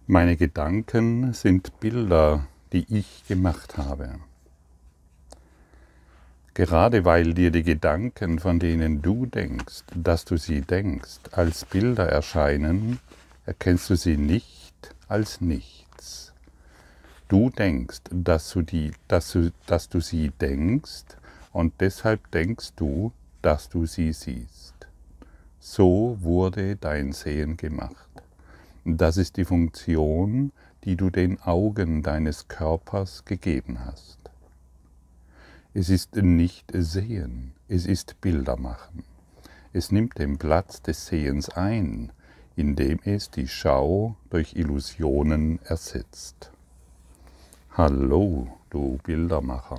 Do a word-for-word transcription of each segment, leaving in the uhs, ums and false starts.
Meine Gedanken sind Bilder, die ich gemacht habe. Gerade weil dir die Gedanken, von denen du denkst, dass du sie denkst, als Bilder erscheinen, erkennst du sie nicht als nichts. Du denkst, dass du, die, dass du, dass du sie denkst und deshalb denkst du, dass du sie siehst. So wurde dein Sehen gemacht. Das ist die Funktion, die du den Augen deines Körpers gegeben hast. Es ist nicht Sehen, es ist Bilder machen. Es nimmt den Platz des Sehens ein, indem es die Schau durch Illusionen ersetzt. Hallo, du Bildermacher.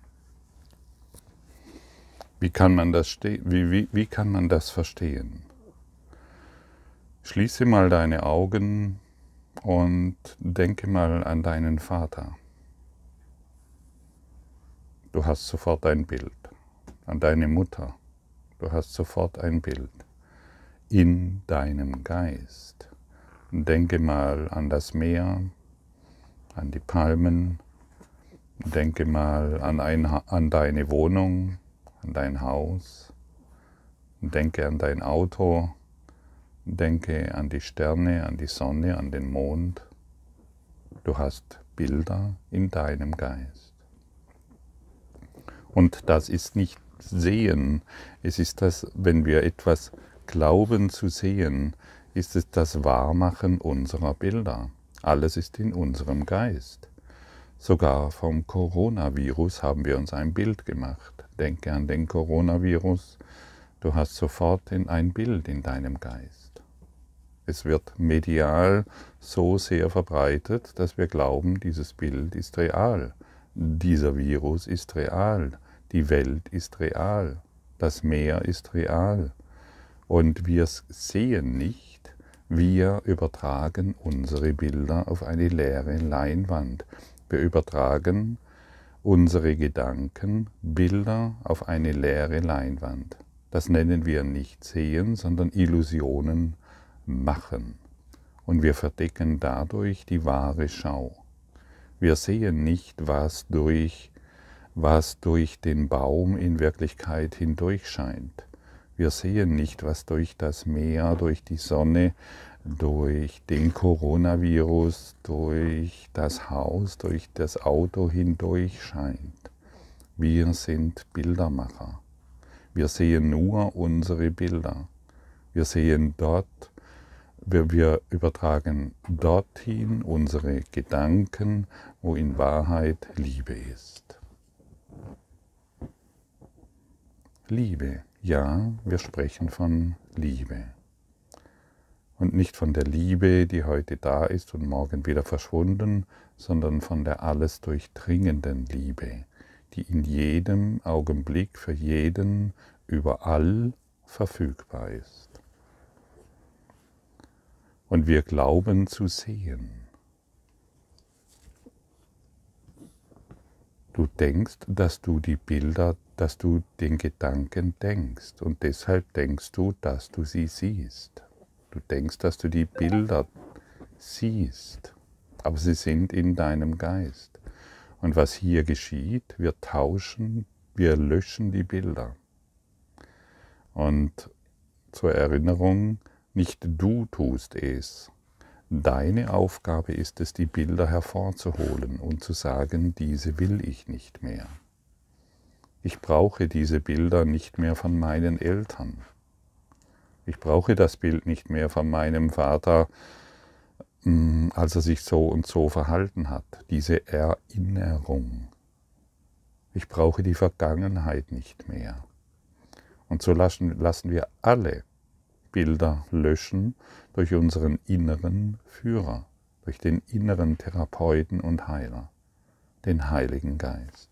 Wie kann man das, wie, wie, wie kann man das verstehen? Schließe mal deine Augen und denke mal an deinen Vater. Du hast sofort ein Bild. An deine Mutter. Du hast sofort ein Bild. In deinem Geist. Denke mal an das Meer, an die Palmen. Denke mal an, ein, an deine Wohnung, an dein Haus. Denke an dein Auto. Denke an die Sterne, an die Sonne, an den Mond. Du hast Bilder in deinem Geist. Und das ist nicht Sehen. Es ist das, wenn wir etwas glauben zu sehen, ist es das Wahrmachen unserer Bilder. Alles ist in unserem Geist. Sogar vom Coronavirus haben wir uns ein Bild gemacht. Denke an den Coronavirus. Du hast sofort ein Bild in deinem Geist. Es wird medial so sehr verbreitet, dass wir glauben, dieses Bild ist real. Dieser Virus ist real. Die Welt ist real. Das Meer ist real. Und wir sehen nicht, wir übertragen unsere Bilder auf eine leere Leinwand. Wir übertragen unsere Gedanken, Bilder auf eine leere Leinwand. Das nennen wir nicht sehen, sondern Illusionen machen. Und wir verdecken dadurch die wahre Schau. Wir sehen nicht, was durch, was durch den Baum in Wirklichkeit hindurch scheint. Wir sehen nicht, was durch das Meer, durch die Sonne, durch den Coronavirus, durch das Haus, durch das Auto hindurch scheint. Wir sind Bildermacher. Wir sehen nur unsere Bilder. Wir sehen dort, wir übertragen dorthin unsere Gedanken, wo in Wahrheit Liebe ist. Liebe, ja, wir sprechen von Liebe. Und nicht von der Liebe, die heute da ist und morgen wieder verschwunden, sondern von der alles durchdringenden Liebe, die in jedem Augenblick für jeden überall verfügbar ist. Und wir glauben zu sehen. Du denkst, dass du die Bilder, dass du den Gedanken denkst und deshalb denkst du, dass du sie siehst. Du denkst, dass du die Bilder siehst, aber sie sind in deinem Geist. Und was hier geschieht, wir tauschen, wir löschen die Bilder. Und zur Erinnerung, nicht du tust es. Deine Aufgabe ist es, die Bilder hervorzuholen und zu sagen, diese will ich nicht mehr. Ich brauche diese Bilder nicht mehr von meinen Eltern. Ich brauche das Bild nicht mehr von meinem Vater, als er sich so und so verhalten hat. Diese Erinnerung. Ich brauche die Vergangenheit nicht mehr. Und so lassen, lassen wir alle Bilder löschen durch unseren inneren Führer, durch den inneren Therapeuten und Heiler, den Heiligen Geist.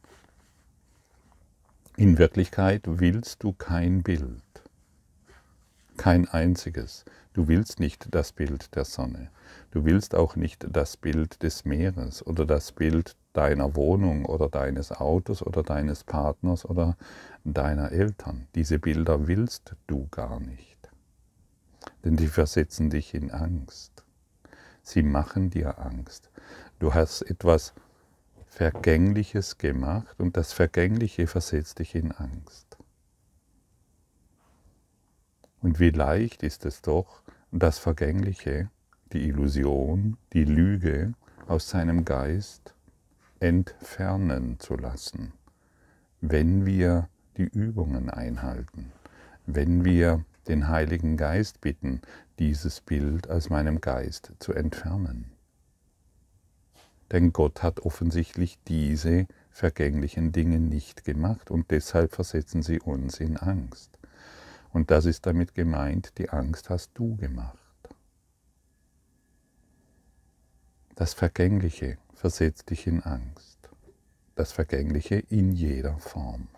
In Wirklichkeit willst du kein Bild, kein einziges. Du willst nicht das Bild der Sonne, du willst auch nicht das Bild des Meeres oder das Bild deiner Wohnung oder deines Autos oder deines Partners oder deiner Eltern. Diese Bilder willst du gar nicht. Denn die versetzen dich in Angst. Sie machen dir Angst. Du hast etwas Vergängliches gemacht und das Vergängliche versetzt dich in Angst. Und wie leicht ist es doch, das Vergängliche, die Illusion, die Lüge aus seinem Geist entfernen zu lassen, wenn wir die Übungen einhalten, wenn wir den Heiligen Geist bitten, dieses Bild aus meinem Geist zu entfernen. Denn Gott hat offensichtlich diese vergänglichen Dinge nicht gemacht und deshalb versetzen sie uns in Angst. Und das ist damit gemeint, die Angst hast du gemacht. Das Vergängliche versetzt dich in Angst. Das Vergängliche in jeder Form.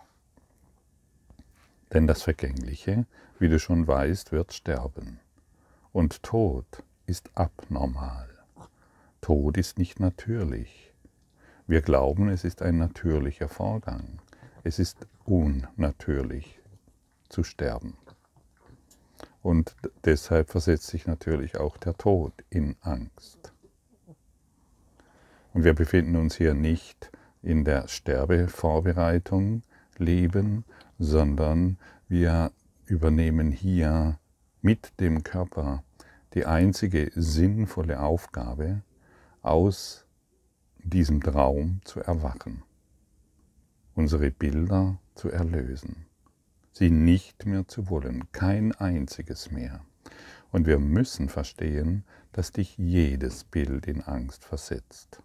Denn das Vergängliche, wie du schon weißt, wird sterben. Und Tod ist abnormal. Tod ist nicht natürlich. Wir glauben, es ist ein natürlicher Vorgang. Es ist unnatürlich zu sterben. Und deshalb versetzt sich natürlich auch der Tod in Angst. Und wir befinden uns hier nicht in der Sterbevorbereitung, Leben, sondern wir übernehmen hier mit dem Körper die einzige sinnvolle Aufgabe, aus diesem Traum zu erwachen, unsere Bilder zu erlösen, sie nicht mehr zu wollen, kein einziges mehr. Und wir müssen verstehen, dass dich jedes Bild in Angst versetzt.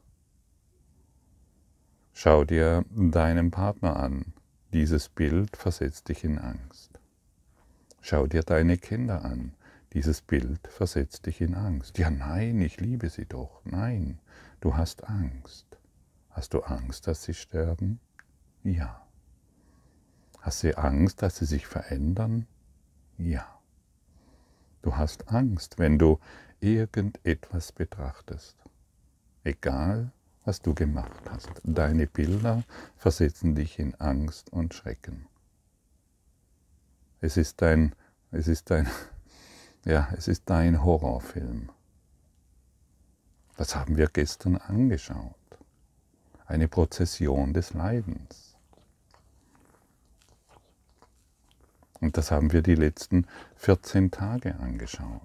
Schau dir deinen Partner an, dieses Bild versetzt dich in Angst. Schau dir deine Kinder an, dieses Bild versetzt dich in Angst. Ja, nein, ich liebe sie doch. Nein, du hast Angst. Hast du Angst, dass sie sterben? Ja. Hast du Angst, dass sie sich verändern? Ja. Du hast Angst, wenn du irgendetwas betrachtest. Egal, was du gemacht hast. Deine Bilder versetzen dich in Angst und Schrecken. Es ist dein, es ist dein, ja, es ist dein Horrorfilm. Das haben wir gestern angeschaut. Eine Prozession des Leidens. Und das haben wir die letzten vierzehn Tage angeschaut.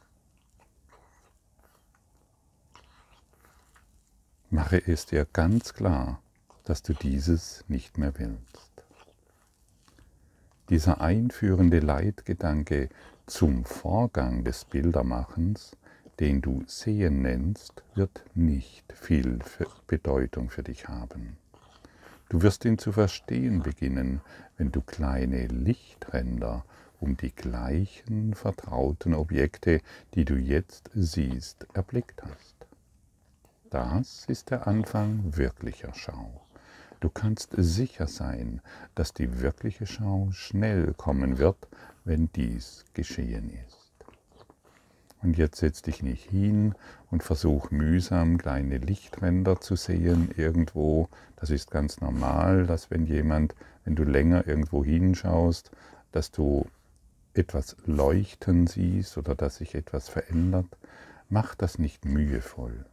Mache es dir ganz klar, dass du dieses nicht mehr willst. Dieser einführende Leitgedanke zum Vorgang des Bildermachens, den du Sehen nennst, wird nicht viel Bedeutung für dich haben. Du wirst ihn zu verstehen beginnen, wenn du kleine Lichtränder um die gleichen vertrauten Objekte, die du jetzt siehst, erblickt hast. Das ist der Anfang wirklicher Schau. Du kannst sicher sein, dass die wirkliche Schau schnell kommen wird, wenn dies geschehen ist. Und jetzt setz dich nicht hin und versuch mühsam kleine Lichtränder zu sehen irgendwo. Das ist ganz normal, dass wenn jemand, wenn du länger irgendwo hinschaust, dass du etwas leuchten siehst oder dass sich etwas verändert. Mach das nicht mühevoll.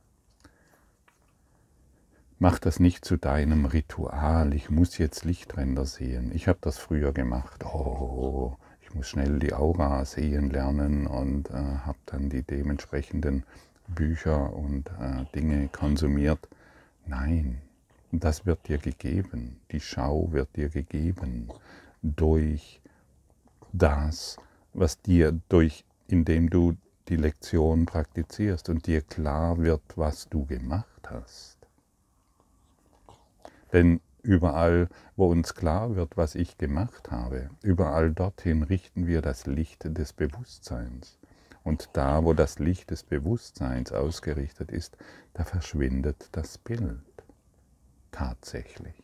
Mach das nicht zu deinem Ritual, ich muss jetzt Lichtränder sehen. Ich habe das früher gemacht. Oh, ich muss schnell die Aura sehen lernen und äh, habe dann die dementsprechenden Bücher und äh, Dinge konsumiert. Nein, das wird dir gegeben. Die Schau wird dir gegeben durch das, was dir durch, indem du die Lektion praktizierst und dir klar wird, was du gemacht hast. Denn überall, wo uns klar wird, was ich gemacht habe, überall dorthin richten wir das Licht des Bewusstseins. Und da, wo das Licht des Bewusstseins ausgerichtet ist, da verschwindet das Bild. Tatsächlich.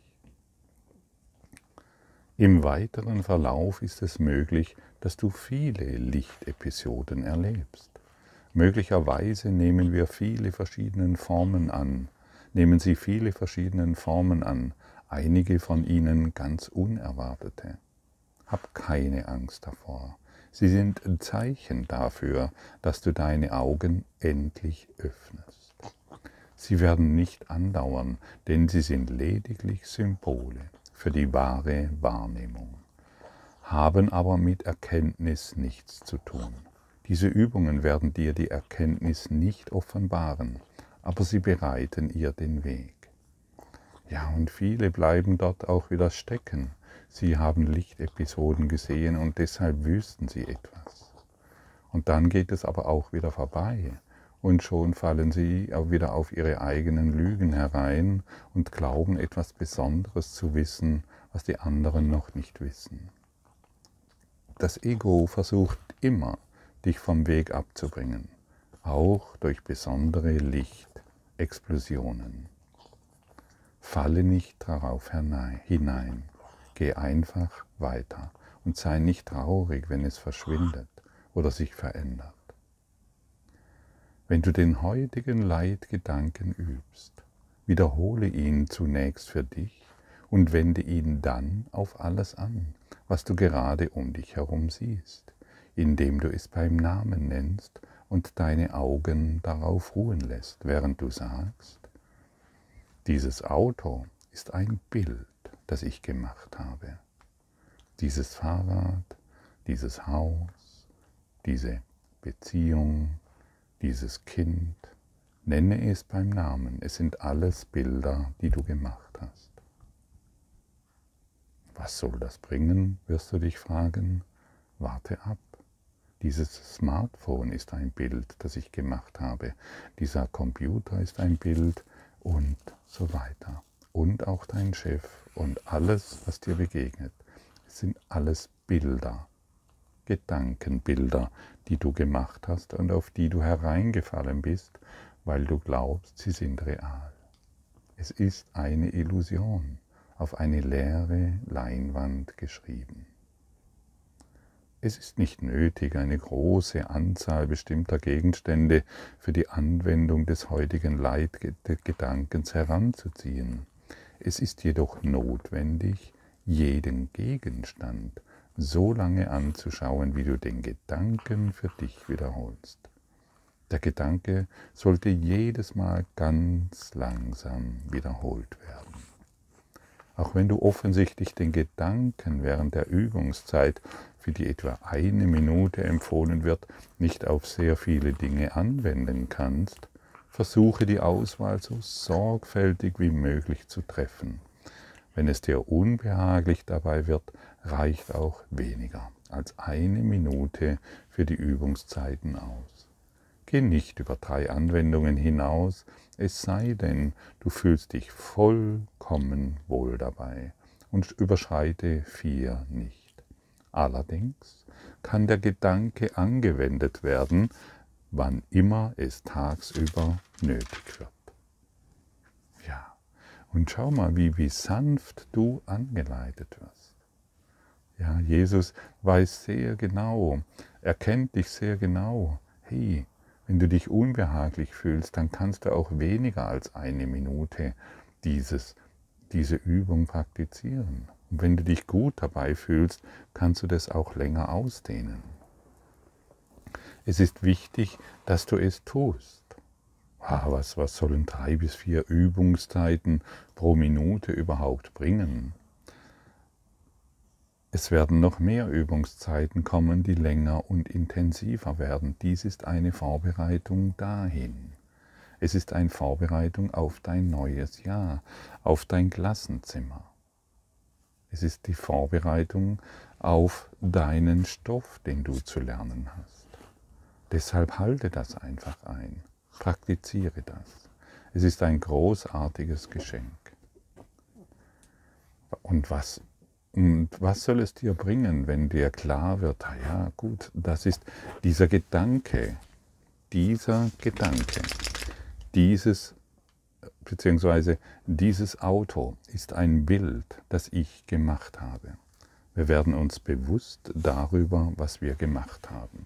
Im weiteren Verlauf ist es möglich, dass du viele Lichtepisoden erlebst. Möglicherweise nehmen wir viele verschiedene Formen an, nehmen sie viele verschiedene Formen an, einige von ihnen ganz unerwartete. Hab keine Angst davor. Sie sind ein Zeichen dafür, dass du deine Augen endlich öffnest. Sie werden nicht andauern, denn sie sind lediglich Symbole für die wahre Wahrnehmung, haben aber mit Erkenntnis nichts zu tun. Diese Übungen werden dir die Erkenntnis nicht offenbaren, aber sie bereiten ihr den Weg. Ja, und viele bleiben dort auch wieder stecken. Sie haben Lichtepisoden gesehen und deshalb wüssten sie etwas. Und dann geht es aber auch wieder vorbei und schon fallen sie auch wieder auf ihre eigenen Lügen herein und glauben etwas Besonderes zu wissen, was die anderen noch nicht wissen. Das Ego versucht immer, dich vom Weg abzubringen, auch durch besondere Lichtexplosionen. Falle nicht darauf hinein, geh einfach weiter und sei nicht traurig, wenn es verschwindet oder sich verändert. Wenn du den heutigen Leitgedanken übst, wiederhole ihn zunächst für dich und wende ihn dann auf alles an, was du gerade um dich herum siehst, indem du es beim Namen nennst und deine Augen darauf ruhen lässt, während du sagst: Dieses Auto ist ein Bild, das ich gemacht habe. Dieses Fahrrad, dieses Haus, diese Beziehung, dieses Kind, nenne es beim Namen. Es sind alles Bilder, die du gemacht hast. Was soll das bringen, wirst du dich fragen? Warte ab. Dieses Smartphone ist ein Bild, das ich gemacht habe. Dieser Computer ist ein Bild und so weiter. Und auch dein Chef und alles, was dir begegnet, sind alles Bilder, Gedankenbilder, die du gemacht hast und auf die du hereingefallen bist, weil du glaubst, sie sind real. Es ist eine Illusion, auf eine leere Leinwand geschrieben. Es ist nicht nötig, eine große Anzahl bestimmter Gegenstände für die Anwendung des heutigen Leitgedankens heranzuziehen. Es ist jedoch notwendig, jeden Gegenstand so lange anzuschauen, wie du den Gedanken für dich wiederholst. Der Gedanke sollte jedes Mal ganz langsam wiederholt werden. Auch wenn du offensichtlich den Gedanken während der Übungszeit, für die etwa eine Minute empfohlen wird, nicht auf sehr viele Dinge anwenden kannst, versuche die Auswahl so sorgfältig wie möglich zu treffen. Wenn es dir unbehaglich dabei wird, reicht auch weniger als eine Minute für die Übungszeiten aus. Geh nicht über drei Anwendungen hinaus, es sei denn, du fühlst dich vollkommen wohl dabei und überschreite vier nicht. Allerdings kann der Gedanke angewendet werden, wann immer es tagsüber nötig wird. Ja, und schau mal, wie, wie sanft du angeleitet wirst. Ja, Jesus weiß sehr genau, er kennt dich sehr genau. Hey, wenn du dich unbehaglich fühlst, dann kannst du auch weniger als eine Minute dieses, diese Übung praktizieren. Und wenn du dich gut dabei fühlst, kannst du das auch länger ausdehnen. Es ist wichtig, dass du es tust. Ah, was, was sollen drei bis vier Übungszeiten pro Minute überhaupt bringen? Es werden noch mehr Übungszeiten kommen, die länger und intensiver werden. Dies ist eine Vorbereitung dahin. Es ist eine Vorbereitung auf dein neues Jahr, auf dein Klassenzimmer. Es ist die Vorbereitung auf deinen Stoff, den du zu lernen hast. Deshalb halte das einfach ein. Praktiziere das. Es ist ein großartiges Geschenk. Und was Und was soll es dir bringen, wenn dir klar wird, ah ja gut, das ist dieser Gedanke, dieser Gedanke, dieses, beziehungsweise dieses Auto ist ein Bild, das ich gemacht habe. Wir werden uns bewusst darüber, was wir gemacht haben.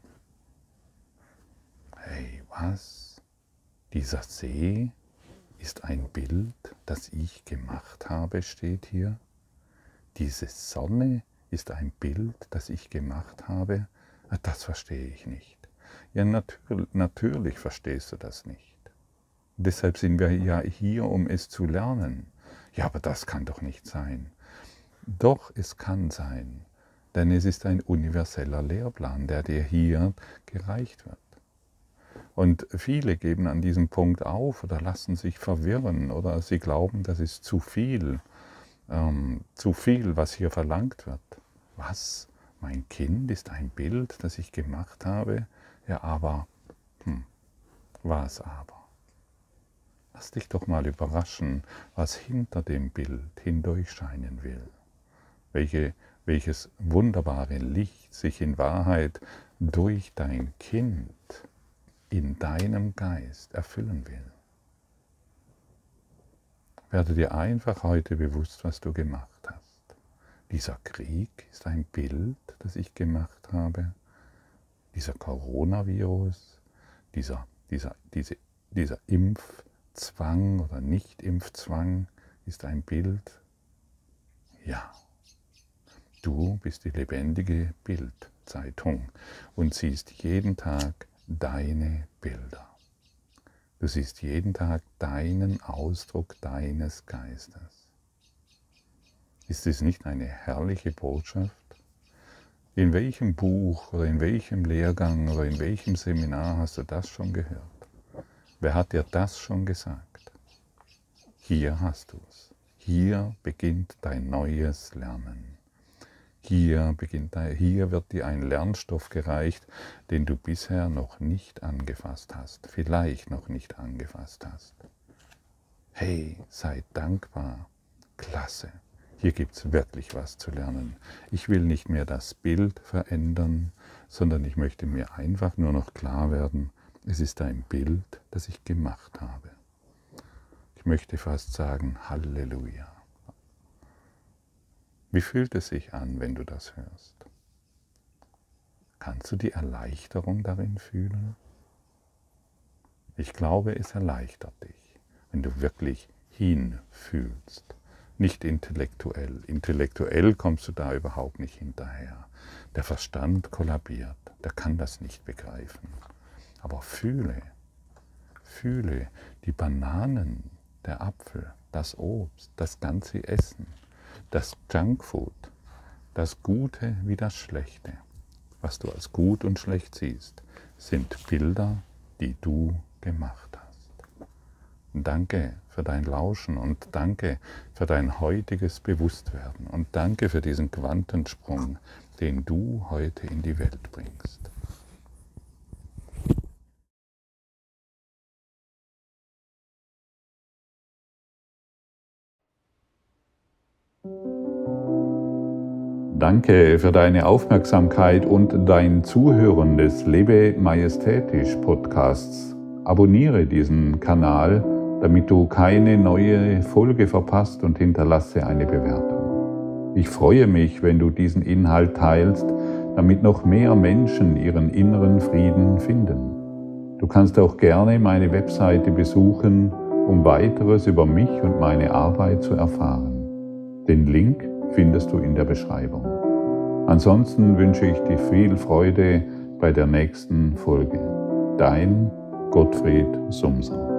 Hey, was? Dieser See ist ein Bild, das ich gemacht habe, steht hier. Diese Sonne ist ein Bild, das ich gemacht habe. Das verstehe ich nicht. Ja, natür natürlich verstehst du das nicht. Deshalb sind wir ja hier, um es zu lernen. Ja, aber das kann doch nicht sein. Doch, es kann sein, denn es ist ein universeller Lehrplan, der dir hier gereicht wird. Und viele geben an diesem Punkt auf oder lassen sich verwirren oder sie glauben, das ist zu viel, ähm, zu viel, was hier verlangt wird. Was? Mein Kind ist ein Bild, das ich gemacht habe? Ja, aber, hm, was aber? Lass dich doch mal überraschen, was hinter dem Bild hindurchscheinen will. Welche, welches wunderbare Licht sich in Wahrheit durch dein Kind in deinem Geist erfüllen will. Werde dir einfach heute bewusst, was du gemacht hast. Dieser Krieg ist ein Bild, das ich gemacht habe. Dieser Coronavirus, dieser, dieser, diese, dieser Impfzwang oder Nicht-Impfzwang ist ein Bild. Ja, du bist die lebendige Bildzeitung und siehst jeden Tag deine Bilder. Du siehst jeden Tag deinen Ausdruck deines Geistes. Ist es nicht eine herrliche Botschaft? In welchem Buch oder in welchem Lehrgang oder in welchem Seminar hast du das schon gehört? Wer hat dir das schon gesagt? Hier hast du es. Hier beginnt dein neues Lernen. Hier, beginnt, hier wird dir ein Lernstoff gereicht, den du bisher noch nicht angefasst hast, vielleicht noch nicht angefasst hast. Hey, sei dankbar. Klasse. Hier gibt es wirklich was zu lernen. Ich will nicht mehr das Bild verändern, sondern ich möchte mir einfach nur noch klar werden, es ist ein Bild, das ich gemacht habe. Ich möchte fast sagen, Halleluja. Wie fühlt es sich an, wenn du das hörst? Kannst du die Erleichterung darin fühlen? Ich glaube, es erleichtert dich, wenn du wirklich hinfühlst. Nicht intellektuell. Intellektuell kommst du da überhaupt nicht hinterher. Der Verstand kollabiert, der kann das nicht begreifen. Aber fühle, fühle die Bananen, der Apfel, das Obst, das ganze Essen, das Junkfood, das Gute wie das Schlechte, was du als gut und schlecht siehst, sind Bilder, die du gemacht hast. Danke für dein Lauschen und danke für dein heutiges Bewusstwerden und danke für diesen Quantensprung, den du heute in die Welt bringst. Danke für deine Aufmerksamkeit und dein Zuhören des Lebe Majestätisch Podcasts. Abonniere diesen Kanal, damit du keine neue Folge verpasst und hinterlasse eine Bewertung. Ich freue mich, wenn du diesen Inhalt teilst, damit noch mehr Menschen ihren inneren Frieden finden. Du kannst auch gerne meine Webseite besuchen, um weiteres über mich und meine Arbeit zu erfahren. Den Link findest du in der Beschreibung. Ansonsten wünsche ich dir viel Freude bei der nächsten Folge. Dein Gottfried Sumser.